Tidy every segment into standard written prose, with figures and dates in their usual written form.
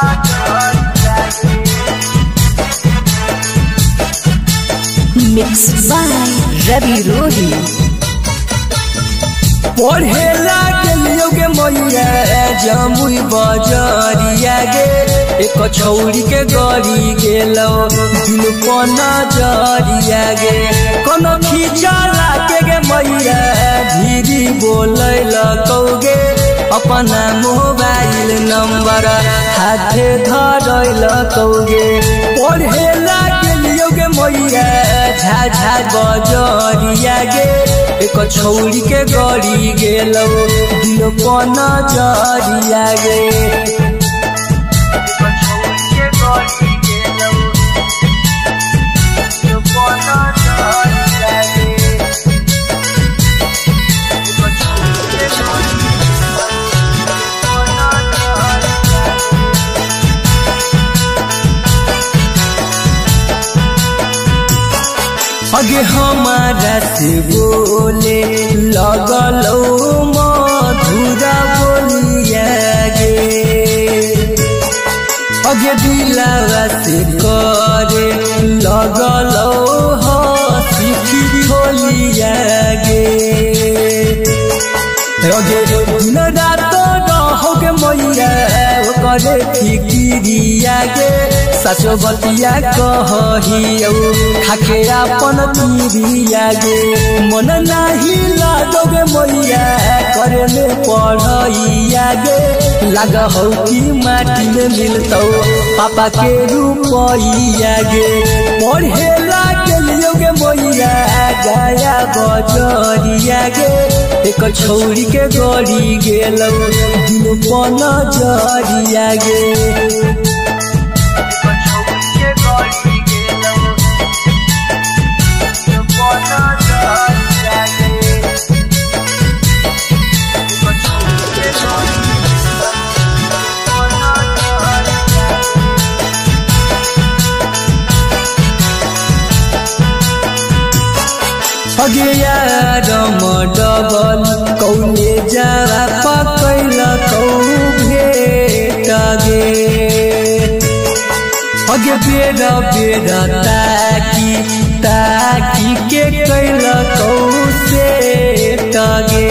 Mixed by Ravi Rohi। पढ़ेला गेलियो गे मैया जमुई बजरिया गे एक छौरी के गड़ी गेलो दिल पर नजरिया गे कोनो खिचला के गे मैया धीरी बोलै लगौगे अपना मोबाइल नंबर हाथे धरै लगौगे पढ़ेला गेलियो गे मैया झाझा बजरिया गे एक छौरी के गड़ी गेलो दिल पर नजरिया गे अगे हमारा से बोले लगलो मधुरा बोलिया गे अगे दिलावा से करे लगलो हंसी बोलिया गे अगे दिन रात रहोगे मैया करे फिकिरिया गे सचो बतिया कहियो खाके अपन तिरिया गे मन नाही लागोगे मैया करे में पढ़ैया गे लाग हो कि माटी में मिलतौ पापा के रुपैया गे पढ़ेला गेलियो गे मैया गाया बजरिया गे एक छौरी के गड़ी गेलो दिल पर नजरिया गे अगे यार डबल कौले जरा पकैल कौ भेट गे अगे बेरा बेरा ताकी के कैल कौ सेट गे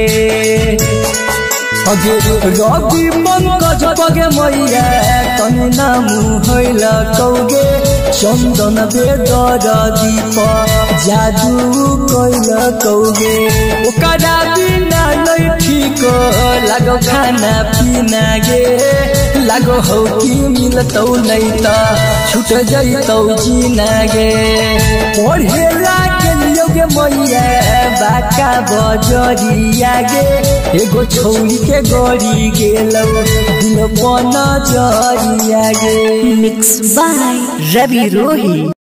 अगे रवि पंकज बगे मैया तनी नामु हैल कौगे चंदन बेदर दीप जादू कैल कौगे ओकरा बिना नहीं ठीक लागो खाना पीना गे लागो हो कि मिलतौ नहीं त छूट जैतौ जीना गे पढ़ेला गेलियो गे मैया बाका बजरिया गे एगो छौरी के गड़ी गेलो दिल पर नजरिया गे Mixed by Ravi Rohi।